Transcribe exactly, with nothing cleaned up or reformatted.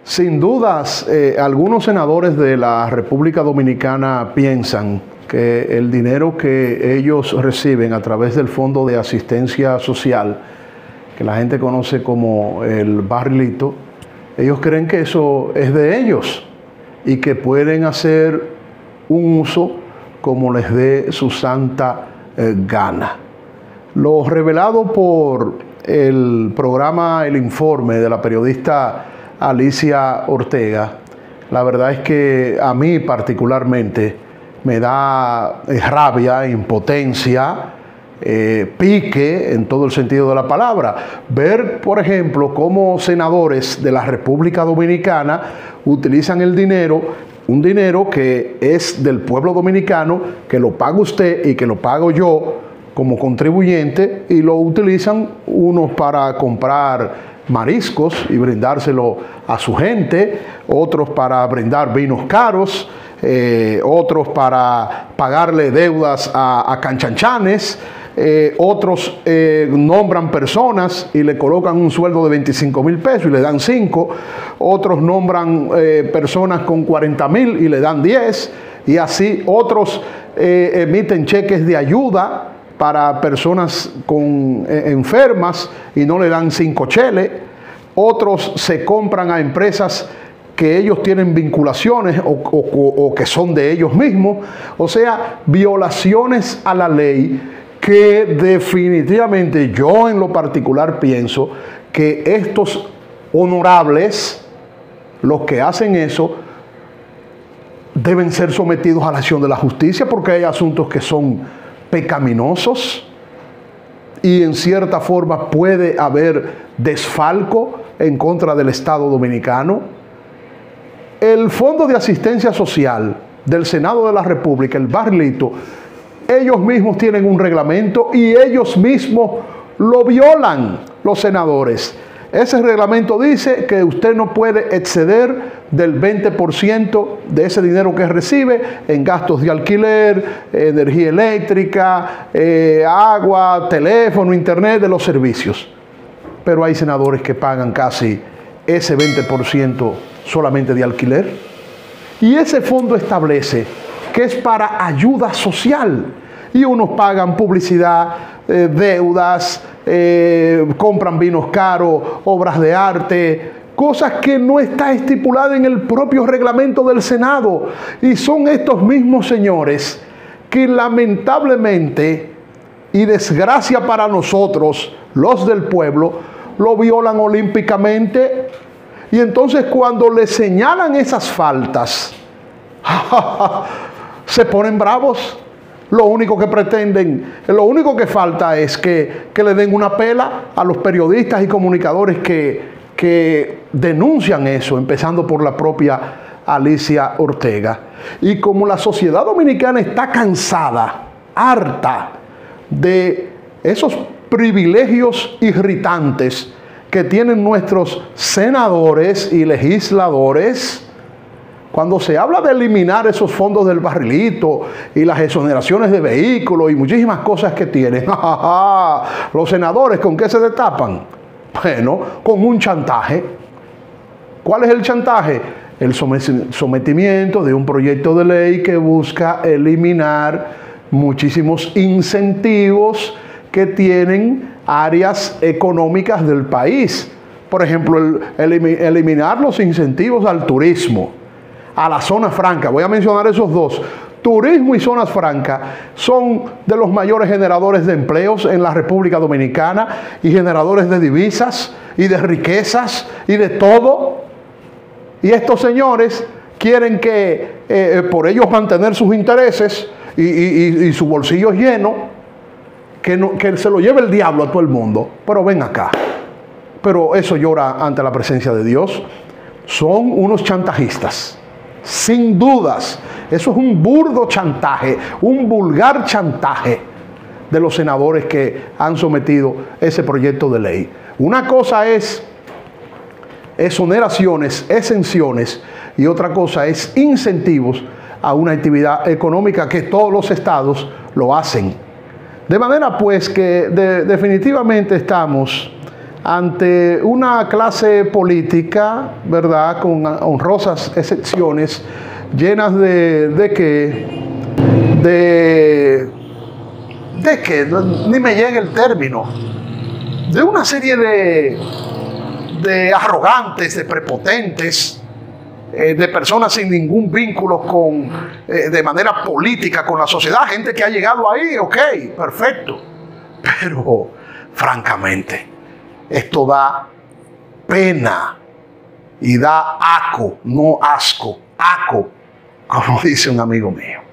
Sin dudas, eh, algunos senadores de la República Dominicana piensan que el dinero que ellos reciben a través del Fondo de Asistencia Social, que la gente conoce como el barrilito, ellos creen que eso es de ellos y que pueden hacer un uso como les dé su santa eh, gana. Lo revelado por el programa El Informe de la periodista Alicia Ortega, la verdad es que a mí particularmente me da rabia, impotencia, eh, pique en todo el sentido de la palabra. Ver, por ejemplo, cómo senadores de la República Dominicana utilizan el dinero, un dinero que es del pueblo dominicano, que lo paga usted y que lo pago yo como contribuyente, y lo utilizan unos para comprar mariscos y brindárselo a su gente, otros para brindar vinos caros, eh, otros para pagarle deudas a, a canchanchanes, eh, otros eh, nombran personas y le colocan un sueldo de veinticinco mil pesos y le dan cinco, otros nombran eh, personas con cuarenta mil y le dan diez, y así otros eh, emiten cheques de ayuda para personas con, eh, enfermas y no le dan cinco cheles. Otros se compran a empresas que ellos tienen vinculaciones o, o, o que son de ellos mismos. O sea, violaciones a la ley que definitivamente yo en lo particular pienso que estos honorables, los que hacen eso, deben ser sometidos a la acción de la justicia, porque hay asuntos que son pecaminosos y en cierta forma puede haber desfalco en contra del Estado Dominicano. El Fondo de Asistencia Social del Senado de la República, el barrilito, ellos mismos tienen un reglamento y ellos mismos lo violan, los senadores. Ese reglamento dice que usted no puede exceder del veinte por ciento de ese dinero que recibe en gastos de alquiler, energía eléctrica, eh, agua, teléfono, internet, de los servicios. Pero hay senadores que pagan casi ese veinte por ciento solamente de alquiler. Y ese fondo establece que es para ayuda social. Y unos pagan publicidad, eh, deudas, eh, compran vinos caros, obras de arte, cosas que no está estipulada en el propio reglamento del Senado. Y son estos mismos señores que lamentablemente, y desgracia para nosotros, los del pueblo, lo violan olímpicamente. Y entonces cuando le señalan esas faltas, se ponen bravos. Lo único que pretenden, lo único que falta es que, que le den una pela a los periodistas y comunicadores que, que denuncian eso, empezando por la propia Alicia Ortega. Y como la sociedad dominicana está cansada, harta de esos privilegios irritantes que tienen nuestros senadores y legisladores, cuando se habla de eliminar esos fondos del barrilito y las exoneraciones de vehículos y muchísimas cosas que tienen, los senadores, ¿con qué se destapan? Bueno, con un chantaje. ¿Cuál es el chantaje? El sometimiento de un proyecto de ley que busca eliminar muchísimos incentivos que tienen áreas económicas del país. Por ejemplo, el, el, eliminar los incentivos al turismo, a la zona franca. Voy a mencionar esos dos. Turismo y zonas francas son de los mayores generadores de empleos en la República Dominicana y generadores de divisas y de riquezas y de todo. Y estos señores quieren que eh, por ellos mantener sus intereses y, y, y su bolsillo lleno, que, no, que se lo lleve el diablo a todo el mundo. Pero ven acá. Pero eso llora ante la presencia de Dios. Son unos chantajistas. Sin dudas, eso es un burdo chantaje, un vulgar chantaje de los senadores que han sometido ese proyecto de ley. Una cosa es exoneraciones, exenciones, y otra cosa es incentivos a una actividad económica que todos los estados lo hacen. De manera pues que de, definitivamente estamos ante una clase política, ¿verdad?, con honrosas excepciones, llenas de, de qué, de, de qué, ni me llega el término, de una serie de, de arrogantes, de prepotentes, eh, de personas sin ningún vínculo con, eh, de manera política con la sociedad, gente que ha llegado ahí, ok, perfecto, pero francamente, esto da pena y da aco, no asco, aco, como dice un amigo mío.